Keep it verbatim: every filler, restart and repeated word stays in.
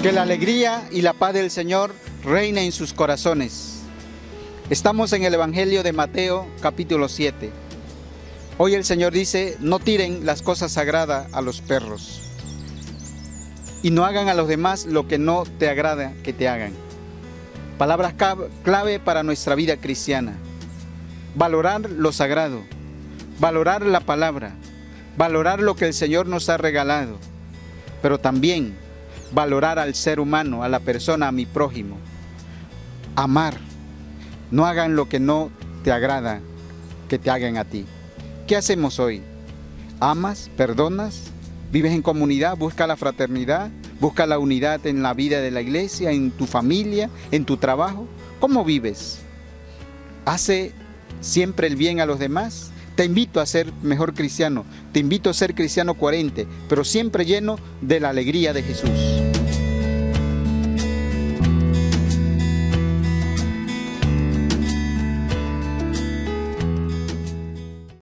Que la alegría y la paz del Señor reine en sus corazones. Estamos en el Evangelio de Mateo, capítulo siete. Hoy el Señor dice: no tiren las cosas sagradas a los perros, y no hagan a los demás lo que no te agrada que te hagan. Palabras clave para nuestra vida cristiana. Valorar lo sagrado, valorar la palabra, valorar lo que el Señor nos ha regalado, pero también valorar al ser humano, a la persona, a mi prójimo. Amar. No hagan lo que no te agrada que te hagan a ti. ¿Qué hacemos hoy? ¿Amas? ¿Perdonas? ¿Vives en comunidad? ¿Busca la fraternidad? ¿Busca la unidad en la vida de la iglesia, en tu familia, en tu trabajo? ¿Cómo vives? ¿Hace siempre el bien a los demás? Te invito a ser mejor cristiano. Te invito a ser cristiano coherente, pero siempre lleno de la alegría de Jesús.